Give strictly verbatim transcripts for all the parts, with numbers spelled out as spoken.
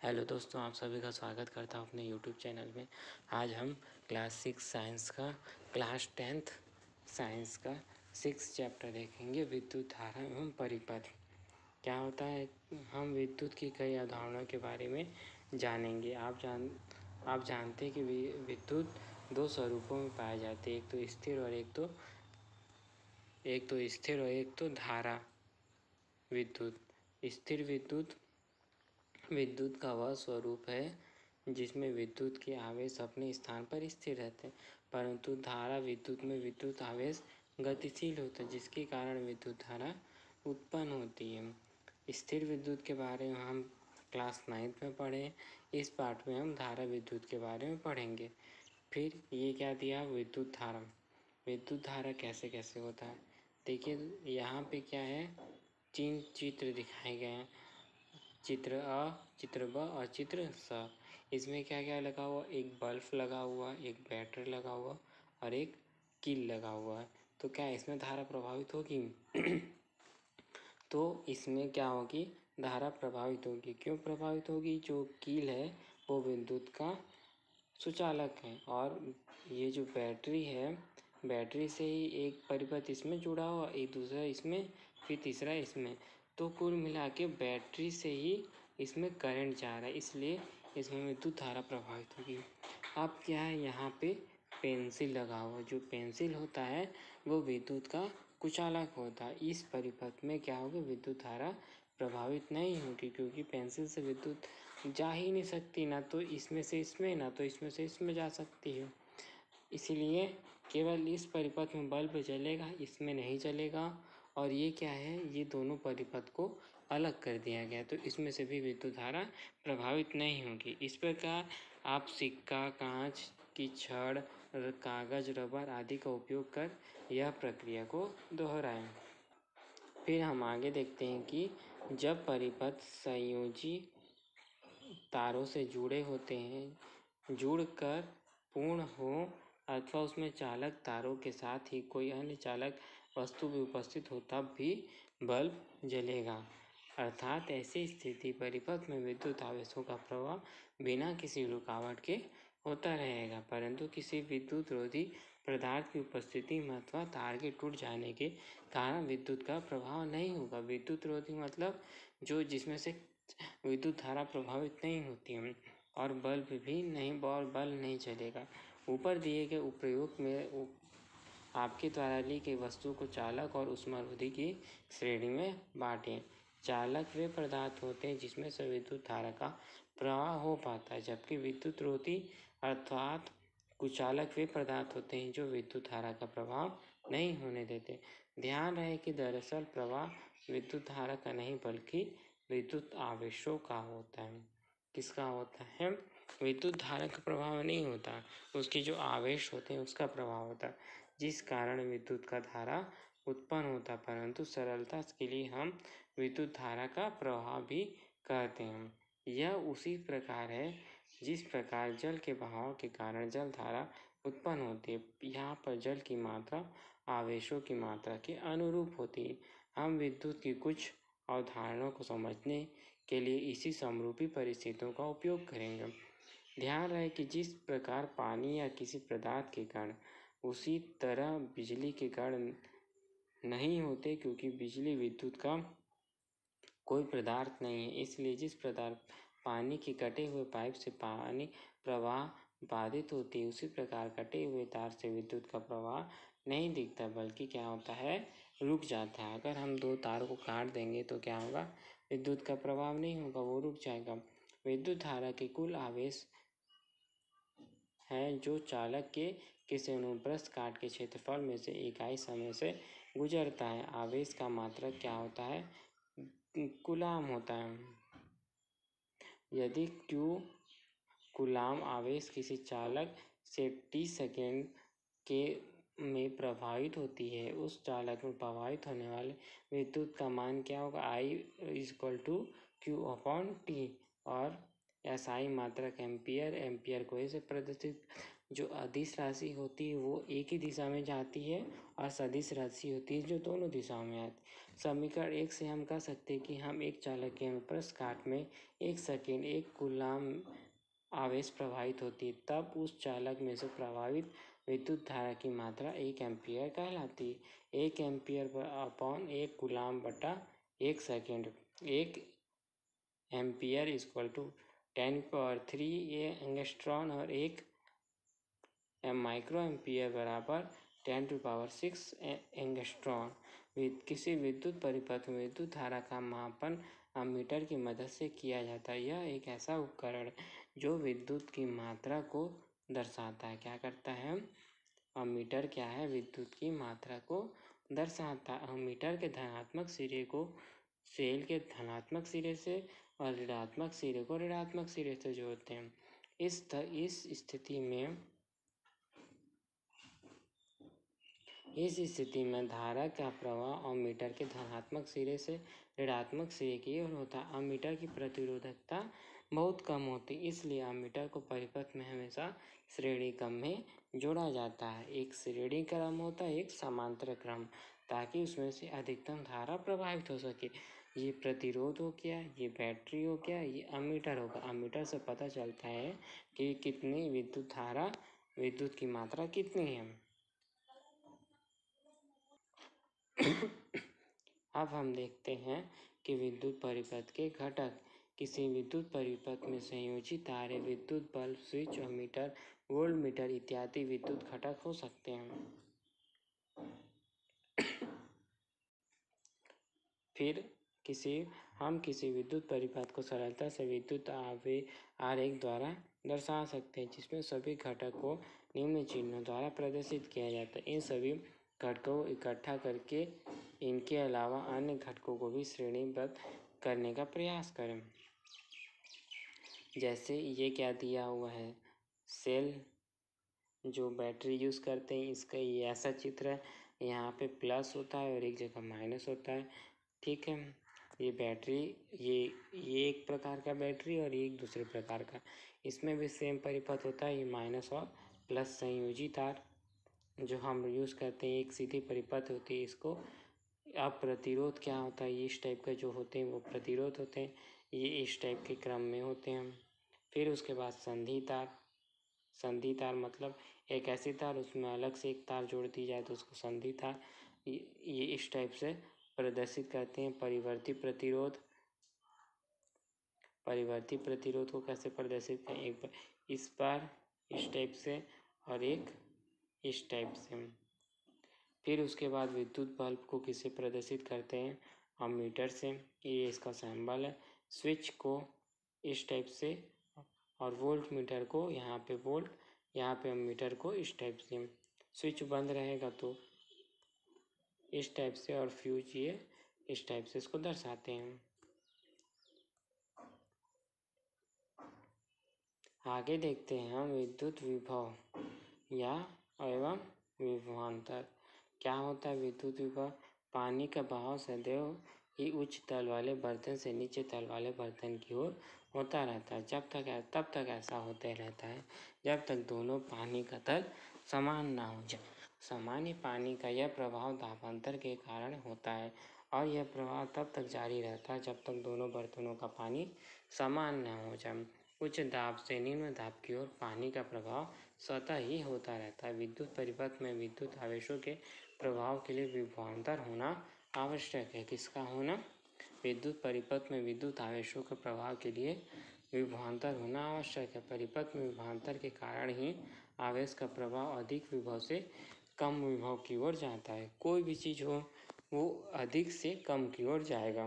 Hello दोस्तों, आप सभी का स्वागत करता हूँ अपने यूट्यूब चैनल में। आज हम क्लास सिक्स साइंस का क्लास टेंथ साइंस का सिक्स चैप्टर देखेंगे, विद्युत धारा एवं परिपथ। क्या होता है, हम विद्युत की कई अवधारणाओं के बारे में जानेंगे। आप जान आप जानते हैं कि विद्युत दो स्वरूपों में पाए जाते हैं, एक तो स्थिर और एक तो एक तो स्थिर और एक तो धारा विद्युत। स्थिर विद्युत विद्युत का वह स्वरूप है जिसमें विद्युत के आवेश अपने स्थान पर स्थिर रहते हैं, परंतु धारा विद्युत में विद्युत आवेश गतिशील होता है, जिसके कारण विद्युत धारा उत्पन्न होती है। स्थिर विद्युत के बारे में हम क्लास नाइन्थ में पढ़े। इस पाठ में हम धारा विद्युत के बारे में पढ़ेंगे। फिर ये क्या दिया, विद्युत धारा। विद्युत धारा कैसे कैसे होता है, देखिए यहाँ पे क्या है, तीन चित्र दिखाए गए हैं, चित्र अ, चित्र ब और चित्र स। इसमें क्या क्या लगा हुआ, एक बल्ब लगा हुआ, एक बैटरी लगा हुआ और एक कील लगा हुआ है। तो क्या इसमें धारा प्रभावित होगी? तो इसमें क्या होगी, धारा प्रभावित होगी। क्यों प्रभावित होगी? जो कील है वो विद्युत का सुचालक है, और ये जो बैटरी है, बैटरी से ही एक परिपथ इसमें जुड़ा हुआ, एक दूसरा इसमें, फिर तीसरा इसमें। तो कुल मिला के बैटरी से ही इसमें करंट जा रहा है, इसलिए इसमें विद्युत धारा प्रभावित होगी। अब क्या है, यहाँ पे पेंसिल लगा हुआ, जो पेंसिल होता है वो विद्युत का कुचालक होता है। इस परिपथ में क्या होगा, विद्युत धारा प्रभावित नहीं होगी, क्योंकि पेंसिल से विद्युत जा ही नहीं सकती, ना तो इसमें से इसमें, ना तो इसमें से इसमें जा सकती है। इसीलिए केवल इस परिपथ में बल्ब जलेगा, इसमें नहीं जलेगा। और ये क्या है, ये दोनों परिपथ को अलग कर दिया गया, तो इसमें से भी विद्युत धारा प्रभावित नहीं होगी। इस प्रकार आप सिक्का, कांच की छड़, कागज, रबर आदि का उपयोग कर यह प्रक्रिया को दोहराएं। फिर हम आगे देखते हैं कि जब परिपथ संयोजी तारों से जुड़े होते हैं, जुड़कर पूर्ण हो, अथवा उसमें चालक तारों के साथ ही कोई अन्य चालक वस्तु भी उपस्थित हो, तब भी बल्ब जलेगा। अर्थात ऐसी स्थिति परिपथ में विद्युत आवेशों का प्रवाह बिना किसी रुकावट के होता रहेगा, परंतु किसी विद्युत रोधी पदार्थ की उपस्थिति में अथवा तार के टूट जाने के कारण विद्युत का प्रभाव नहीं होगा। विद्युत रोधी मतलब जो जिसमें से विद्युत धारा प्रभावित नहीं होती है, और बल्ब भी नहीं, और बल्ब नहीं जलेगा। ऊपर दिए गए उपयोग में आपके द्वारा ली गई वस्तु को चालक और उष्मारोधी की श्रेणी में बांटें। चालक वे पदार्थ होते हैं जिसमें से विद्युत धारा का प्रवाह हो पाता है, जबकि विद्युत रोधी अर्थात कुचालक वे पदार्थ होते हैं जो विद्युत धारा का प्रभाव नहीं होने देते। ध्यान रहे कि दरअसल प्रवाह विद्युत धारा का नहीं बल्कि विद्युत आवेशों का होता है। किसका होता है? विद्युत धारा का प्रभाव नहीं होता, उसके जो आवेश होते हैं उसका प्रभाव होता है, जिस कारण विद्युत का धारा उत्पन्न होता है। परंतु सरलता के लिए हम विद्युत धारा का प्रवाह भी कहते हैं। यह उसी प्रकार है जिस प्रकार जल के बहाव के कारण जल धारा उत्पन्न होती है। यहाँ पर जल की मात्रा आवेशों की मात्रा के अनुरूप होती है। हम विद्युत की कुछ अवधारणाओं को समझने के लिए इसी समरूपी परिस्थितियों का उपयोग करेंगे। ध्यान रहे कि जिस प्रकार पानी या किसी पदार्थ के कण, उसी तरह बिजली के कण नहीं होते, क्योंकि बिजली विद्युत का कोई पदार्थ नहीं है। इसलिए जिस प्रकार पानी के कटे हुए पाइप से पानी प्रवाह बाधित होती है, उसी प्रकार कटे हुए तार से विद्युत का प्रवाह नहीं दिखता, बल्कि क्या होता है, रुक जाता है। अगर हम दो तार को काट देंगे तो क्या होगा, विद्युत का प्रभाव नहीं होगा, वो रुक जाएगा। विद्युत धारा के कुल आवेश है जो चालक के किसी अनुप्रस्थ काट के क्षेत्रफल में से इकाई समय से गुजरता है। आवेश का मात्रक क्या होता है, कूलाम होता है। यदि क्यू कूलाम आवेश किसी चालक से टी सेकेंड के में प्रभावित होती है, उस चालक में प्रभावित होने वाले विद्युत का मान क्या होगा, I is equal to Q upon T, और एस आई मात्रक एम्पियर, एम्पियर को ऐसे प्रदर्शित जो अदिश राशि होती है वो एक ही दिशा में जाती है और सदिश राशि होती है जो दोनों दिशाओं में आती है। समीकरण एक से हम कह सकते हैं कि हम एक चालक के अनुप्रस्थ काट में एक सेकेंड एक कूलाम आवेश प्रवाहित होती है, तब उस चालक में से प्रवाहित विद्युत धारा की मात्रा एक एम्पियर कहलाती है। एक एम्पियर पर अपॉन एक कूलाम बटा एक सेकेंड। एक ampere equal to ten power three angstrom और एक माइक्रो एम्पियर बराबर ten to power six angstrom. किसी विद्युत परिपथ में विद्युत धारा का मापन अमीटर की मदद से किया जाता है। यह एक ऐसा उपकरण जो विद्युत की मात्रा को दर्शाता है। क्या करता है? अमीटर क्या है? विद्युत की मात्रा को दर्शाता है। अमीटर के धनात्मक सिरे को सेल के धनात्मक सिरे से और ऋणात्मक सिरे को ऋणात्मक सिरे से जोड़ते हैं। इस इस स्थिति में इस स्थिति में धारा का प्रवाह अमीटर के धनात्मक सिरे से ऋणात्मक सिरे की ओर होता है। अमीटर की प्रतिरोधकता बहुत कम होती है, इसलिए अमीटर को परिपथ में हमेशा श्रेणी क्रम में जोड़ा जाता है। एक श्रेणी क्रम होता है, एक समांतर क्रम, ताकि उसमें से अधिकतम धारा प्रवाहित हो सके। ये प्रतिरोध हो गया, ये बैटरी हो गया, ये अमीटर होगा। अमीटर से पता चलता है कि कितनी विद्युत धारा, विद्युत की मात्रा कितनी है। अब हम देखते हैं कि विद्युत परिपथ के घटक। किसी विद्युत परिपथ में संयोजी तारे, विद्युत बल्ब, स्विच, अमीटर, वोल्टमीटर इत्यादि विद्युत घटक हो सकते हैं। फिर किसी हम किसी विद्युत परिपथ को सरलता से विद्युत आवे आरेख द्वारा दर्शा सकते हैं, जिसमें सभी घटक को निम्न चिन्हों द्वारा प्रदर्शित किया जाता है। इन सभी घटकों को इकट्ठा करके इनके अलावा अन्य घटकों को भी श्रेणीबद्ध करने का प्रयास करें। जैसे ये क्या दिया हुआ है, सेल जो बैटरी यूज़ करते हैं, इसका ये ऐसा चित्र है। यहाँ पे प्लस होता है और एक जगह माइनस होता है। ठीक है, ये बैटरी ये ये एक प्रकार का बैटरी और ये एक दूसरे प्रकार का। इसमें भी सेम परिपथ होता है। ये माइनस और प्लस संयोजी तार जो हम यूज़ करते हैं, एक सीधी परिपथ होती है। इसको अब प्रतिरोध क्या होता है, इस टाइप का जो होते हैं वो प्रतिरोध होते हैं। ये इस टाइप के क्रम में होते हैं। फिर उसके बाद संधि तार। संधि तार मतलब एक ऐसी तार, उसमें अलग से एक तार जोड़ दी जाए तो उसको संधि तार। ये इस टाइप से प्रदर्शित करते हैं। परिवर्ती प्रतिरोध। परिवर्ती प्रतिरोध को कैसे प्रदर्शित करें, एक इस बार इस टाइप से और एक इस टाइप से। फिर उसके बाद विद्युत बल्ब को किसे प्रदर्शित करते हैं, अमीटर से। ये इसका सिंबल है। स्विच को इस टाइप से और वोल्ट मीटर को यहाँ पे वोल्ट, यहाँ पे अमीटर को इस टाइप से। स्विच बंद रहेगा तो इस टाइप से और फ्यूज ये इस टाइप से इसको दर्शाते हैं। आगे देखते हैं हम विद्युत विभव या एवं विभवांतर। क्या होता है विद्युत विभव? पानी का बहाव सदैव ही उच्च तल वाले बर्तन से नीचे तल वाले बर्तन की ओर होता रहता है। जब तक तब तक ऐसा होते रहता है जब तक दोनों पानी का तल समान ना हो जाए। सामान्य पानी का यह प्रभाव दाबांतर के कारण होता है और यह प्रभाव तब तक जारी रहता है जब तक दोनों बर्तनों का पानी समान न हो जाए। उच्च दाब से निम्न दाब की ओर पानी का प्रभाव स्वतः ही होता रहता है। विद्युत परिपथ में विद्युत आवेशों के प्रभाव के लिए विभवांतर होना आवश्यक है। किसका होना? विद्युत परिपथ में विद्युत आवेशों के प्रभाव के लिए विभवांतर होना आवश्यक है। परिपथ में विभवांतर के कारण ही आवेश का प्रभाव अधिक विभव से कम विभव की ओर जाता है। कोई भी चीज़ हो वो अधिक से कम की ओर जाएगा।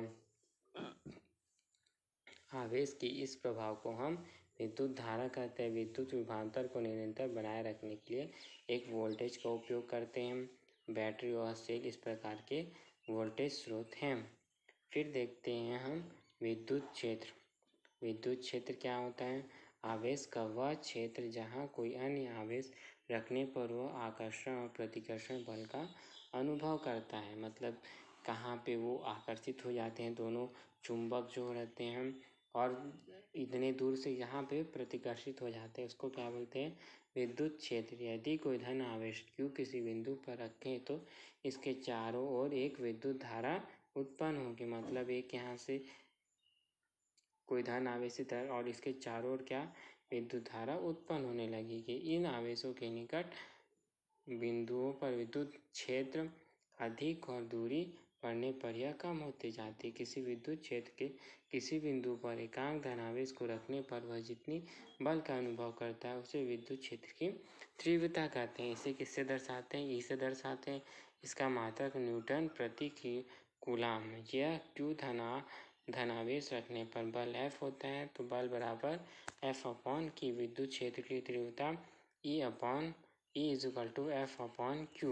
आवेश के इस प्रभाव को हम विद्युत धारा कहते हैं। विद्युत विभवांतर को निरंतर बनाए रखने के लिए एक वोल्टेज का उपयोग करते हैं। बैटरी और सेल इस प्रकार के वोल्टेज स्रोत हैं। फिर देखते हैं हम विद्युत क्षेत्र। विद्युत क्षेत्र क्या होता है? आवेश का वह क्षेत्र जहाँ कोई अन्य आवेश रखने पर वह आकर्षण और प्रतिकर्षण बल का अनुभव करता है। मतलब कहाँ पे वो आकर्षित हो जाते हैं, दोनों चुंबक जो रहते हैं और इतने दूर से यहाँ पे प्रतिकर्षित हो जाते हैं, उसको क्या बोलते हैं? विद्युत क्षेत्र। यदि कोई धन आवेश Q किसी बिंदु पर रखें तो इसके चारों ओर एक विद्युत धारा उत्पन्न होगी। मतलब एक यहाँ से कोई धन आवेशित है और इसके चारों ओर क्या विद्युत धारा उत्पन्न होने लगेगी। इन आवेशों के निकट बिंदुओं पर विद्युत क्षेत्र अधिक और दूरी बढ़ने पर यह कम होती जाती है। किसी विद्युत क्षेत्र के किसी बिंदु पर एकांक धनावेश को रखने पर वह जितनी बल का अनुभव करता है उसे विद्युत क्षेत्र की तीव्रता कहते हैं। इसे किससे दर्शाते हैं? ई से दर्शाते हैं। इसका मात्रक न्यूटन प्रति कूलाम है। यह क्यू धना धनावेश रखने पर बल F होता है, तो बल बराबर F अपॉन की विद्युत क्षेत्र की तीव्रता E upon E is equal to F upon Q.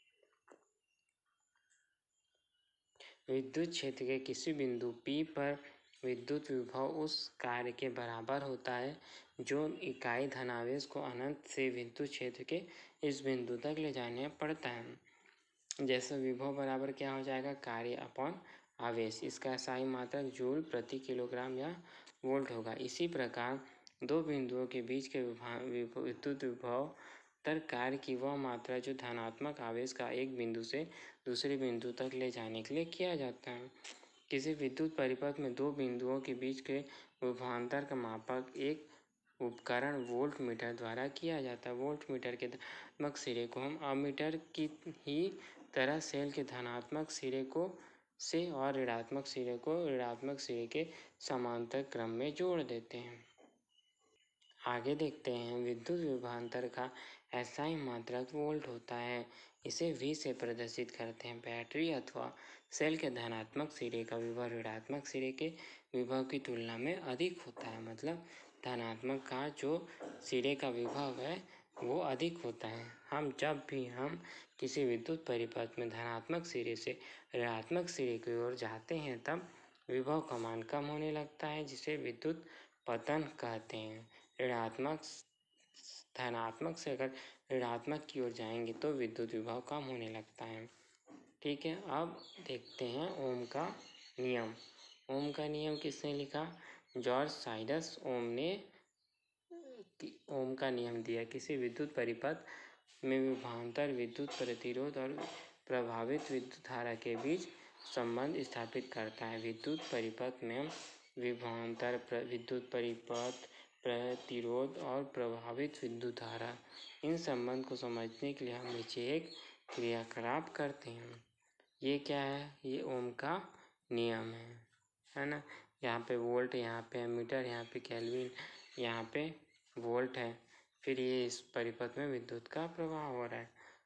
विद्युत क्षेत्र के किसी बिंदु P पर विद्युत विभव उस कार्य के बराबर होता है जो इकाई धनावेश को अनंत से विद्युत क्षेत्र के इस बिंदु तक ले जाने पड़ता है। जैसे विभव बराबर क्या हो जाएगा? कार्य अपॉन आवेश। इसका साई मात्रक जूल प्रति किलोग्राम या वोल्ट होगा। इसी प्रकार दो बिंदुओं के बीच के विद्युत विभव तर कार्य की वह मात्रा जो धनात्मक आवेश का एक बिंदु से दूसरे बिंदु तक ले जाने के लिए किया जाता है। किसी विद्युत परिपथ में दो बिंदुओं के बीच के विभवांतर का मापक एक उपकरण वोल्ट मीटर द्वारा किया जाता है। वोल्ट मीटर के धनात्मक सिरे को हम अमीटर की ही तरह सेल के धनात्मक सिरे को से और ऋणात्मक सिरे को ऋणात्मक सिरे के समांतर क्रम में जोड़ देते हैं। आगे देखते हैं विद्युत विभवांतर का एसआई मात्रक वोल्ट होता है। इसे V से प्रदर्शित करते हैं। बैटरी अथवा सेल के धनात्मक सिरे का विभव ऋणात्मक सिरे के विभव की तुलना में अधिक होता है। मतलब धनात्मक का जो सिरे का विभव है वो अधिक होता है। हम जब भी हम किसी विद्युत परिपथ में धनात्मक सिरे से ऋणात्मक सिरे की ओर जाते हैं तब विभव का मान कम होने लगता है, जिसे विद्युत पतन कहते हैं। ऋणात्मक धनात्मक से अगर ऋणात्मक की ओर जाएंगे तो विद्युत विभव कम होने लगता है। ठीक है, अब देखते हैं ओम का नियम। ओम का नियम किसने लिखा? जॉर्ज साइरस ओम ने ओम का नियम दिया। किसी विद्युत परिपथ में विभवांतर विद्युत प्रतिरोध और प्रभावित विद्युत धारा के बीच संबंध स्थापित करता है। विद्युत परिपथ में विभवांतर विद्युत परिपथ प्रतिरोध और प्रभावित विद्युत धारा, इन संबंध को समझने के लिए हम नीचे एक क्रियाकलाप करते हैं। ये क्या है? ये ओम का नियम है, है ना। यहाँ पे वोल्ट, यहाँ पे एमीटर, यहाँ पे केल्विन, यहाँ पे वोल्ट है। फिर ये इस परिपथ में विद्युत का प्रवाह हो रहा है।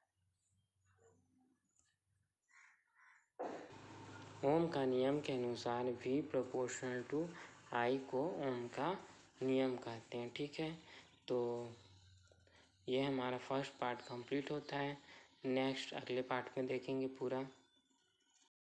ओम का नियम के अनुसार V प्रोपोर्शनल टू I को ओम का नियम कहते हैं। ठीक है, तो ये हमारा फर्स्ट पार्ट कंप्लीट होता है। नेक्स्ट अगले पार्ट में देखेंगे पूरा।